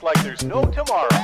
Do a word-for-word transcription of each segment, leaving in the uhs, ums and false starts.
like there's no tomorrow.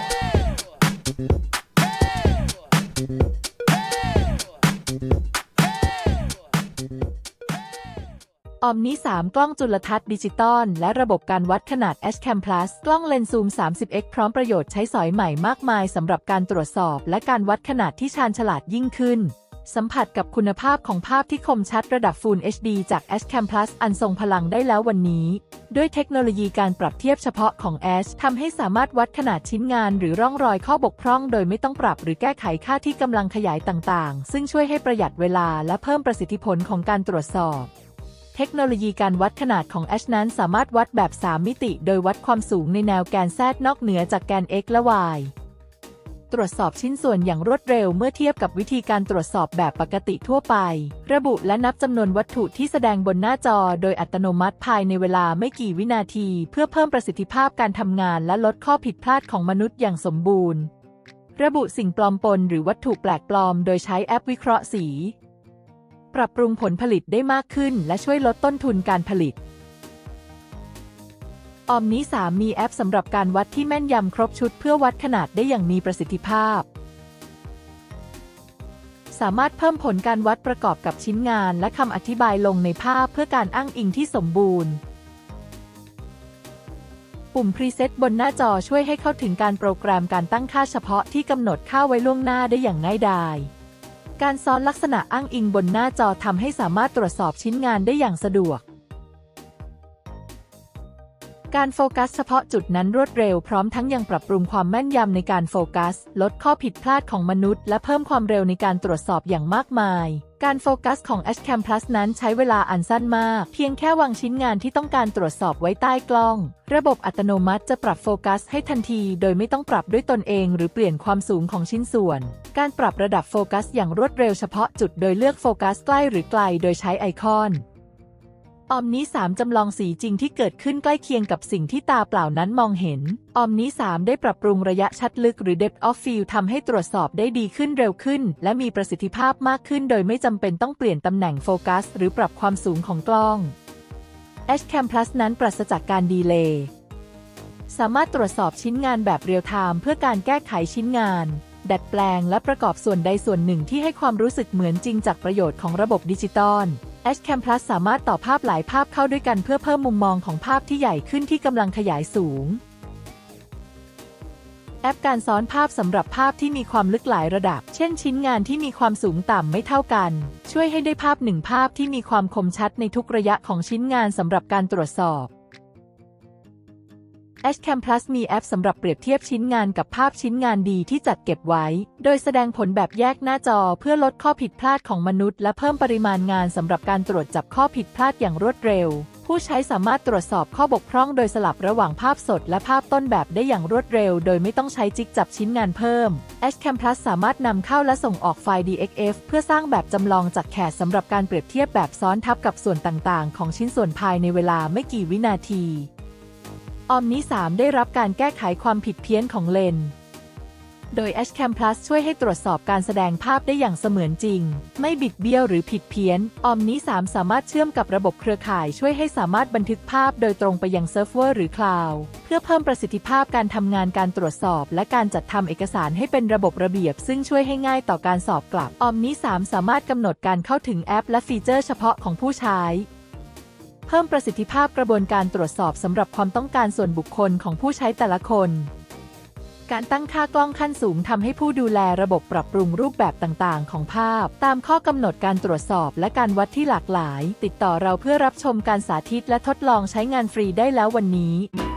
Omni สาม กล้องจุลทรรศน์ดิจิตอลและระบบการวัดขนาด Ashcam Plus กล้องเลนส์ซูม สามสิบเอ็กซ์ พร้อมประโยชน์ใช้สอยใหม่มากมายสำหรับการตรวจสอบและการวัดขนาดที่ชาญฉลาดยิ่งขึ้นสัมผัสกับคุณภาพของภาพที่คมชัดระดับ Full เอช ดี จาก Ashcam Plus อันทรงพลังได้แล้ววันนี้ด้วยเทคโนโลยีการปรับเทียบเฉพาะของ Ash ทำให้สามารถวัดขนาดชิ้นงานหรือร่องรอยข้อบกพร่องโดยไม่ต้องปรับหรือแก้ไขค่าที่กำลังขยายต่างๆซึ่งช่วยให้ประหยัดเวลาและเพิ่มประสิทธิผลของการตรวจสอบเทคโนโลยีการวัดขนาดของ Ash นั้นสามารถวัดแบบสามมิติโดยวัดความสูงในแนวแกน Z นอกเหนือจากแกน X และ Y ตรวจสอบชิ้นส่วนอย่างรวดเร็วเมื่อเทียบกับวิธีการตรวจสอบแบบปกติทั่วไประบุและนับจำนวนวัตถุที่แสดงบนหน้าจอโดยอัตโนมัติภายในเวลาไม่กี่วินาทีเพื่อเพิ่มประสิทธิภาพการทำงานและลดข้อผิดพลาดของมนุษย์อย่างสมบูรณ์ระบุสิ่งปลอมปนหรือวัตถุแปลกปลอมโดยใช้แอปวิเคราะห์สีปรับปรุงผลผลิตได้มากขึ้นและช่วยลดต้นทุนการผลิตOmni สาม มีแอปสำหรับการวัดที่แม่นยำครบชุดเพื่อวัดขนาดได้อย่างมีประสิทธิภาพสามารถเพิ่มผลการวัดประกอบกับชิ้นงานและคำอธิบายลงในภาพเพื่อการอ้างอิงที่สมบูรณ์ปุ่ม Preset บนหน้าจอช่วยให้เข้าถึงการโปรแกรมการตั้งค่าเฉพาะที่กำหนดค่าไว้ล่วงหน้าได้อย่างง่ายดายการซ้อนลักษณะอ้างอิงบนหน้าจอทำให้สามารถตรวจสอบชิ้นงานได้อย่างสะดวกการโฟกัสเฉพาะจุดนั้นรวดเร็วพร้อมทั้งยังปรับปรุงความแม่นยำในการโฟกัสลดข้อผิดพลาดของมนุษย์และเพิ่มความเร็วในการตรวจสอบอย่างมากมายการโฟกัสของ Ashcam Plus นั้นใช้เวลาอันสั้นมากเพียงแค่วางชิ้นงานที่ต้องการตรวจสอบไว้ใต้กล้องระบบอัตโนมัติจะปรับโฟกัสให้ทันทีโดยไม่ต้องปรับด้วยตนเองหรือเปลี่ยนความสูงของชิ้นส่วนการปรับระดับโฟกัสอย่างรวดเร็วเฉพาะจุดโดยเลือกโฟกัสใกล้หรือไกลโดยใช้ไอคอนOmni สาม จำลองสีจริงที่เกิดขึ้นใกล้เคียงกับสิ่งที่ตาเปล่านั้นมองเห็น Omni สาม ได้ปรับปรุงระยะชัดลึกหรือ Depth of Field ทำให้ตรวจสอบได้ดีขึ้นเร็วขึ้นและมีประสิทธิภาพมากขึ้นโดยไม่จำเป็นต้องเปลี่ยนตำแหน่งโฟกัสหรือปรับความสูงของกล้อง Ashcam Plus นั้นปราศจากการดีเลย์สามารถตรวจสอบชิ้นงานแบบเรียลไทม์เพื่อการแก้ไขชิ้นงานดัดแปลงและประกอบส่วนใดส่วนหนึ่งที่ให้ความรู้สึกเหมือนจริงจากประโยชน์ของระบบดิจิตอลAshcam Plus สามารถต่อภาพหลายภาพเข้าด้วยกันเพื่อเพิ่มมุมมองของภาพที่ใหญ่ขึ้นที่กำลังขยายสูงแอปการซ้อนภาพสำหรับภาพที่มีความลึกหลายระดับเช่นชิ้นงานที่มีความสูงต่ำไม่เท่ากันช่วยให้ได้ภาพหนึ่งภาพที่มีความคมชัดในทุกระยะของชิ้นงานสำหรับการตรวจสอบAshcam Plus มีแอปสำหรับเปรียบเทียบชิ้นงานกับภาพชิ้นงานดีที่จัดเก็บไว้โดยแสดงผลแบบแยกหน้าจอเพื่อลดข้อผิดพลาดของมนุษย์และเพิ่มปริมาณงานสำหรับการตรวจจับข้อผิดพลาดอย่างรวดเร็วผู้ใช้สามารถตรวจสอบข้อบกพร่องโดยสลับระหว่างภาพสดและภาพต้นแบบได้อย่างรวดเร็วโดยไม่ต้องใช้จิ๊กจับชิ้นงานเพิ่ม Ashcam Plus สามารถนำเข้าและส่งออกไฟล์ ดี เอ็กซ์ เอฟ เพื่อสร้างแบบจำลองจากแคดสำหรับการเปรียบเทียบแบบซ้อนทับกับส่วนต่างๆของชิ้นส่วนภายในเวลาไม่กี่วินาทีOmni สาม ได้รับการแก้ไขความผิดเพี้ยนของเลนส์โดย Ashcam Plus ช่วยให้ตรวจสอบการแสดงภาพได้อย่างเสมือนจริงไม่บิดเบี้ยวหรือผิดเพี้ยน Omni สาม สามารถเชื่อมกับระบบเครือข่ายช่วยให้สามารถบันทึกภาพโดยตรงไปยังเซิร์ฟเวอร์หรือคลาวด์เพื่อเพิ่มประสิทธิภาพการทำงานการตรวจสอบและการจัดทำเอกสารให้เป็นระบบระเบียบซึ่งช่วยให้ง่ายต่อการสอบกลับ Omni สาม สามารถกำหนดการเข้าถึงแอปและฟีเจอร์เฉพาะของผู้ใช้เพิ่มประสิทธิภาพกระบวนการตรวจสอบสำหรับความต้องการส่วนบุคคลของผู้ใช้แต่ละคนการตั้งค่ากล้องขั้นสูงทำให้ผู้ดูแลระบบปรับปรุงรูปแบบต่างๆของภาพตามข้อกำหนดการตรวจสอบและการวัดที่หลากหลายติดต่อเราเพื่อรับชมการสาธิตและทดลองใช้งานฟรีได้แล้ววันนี้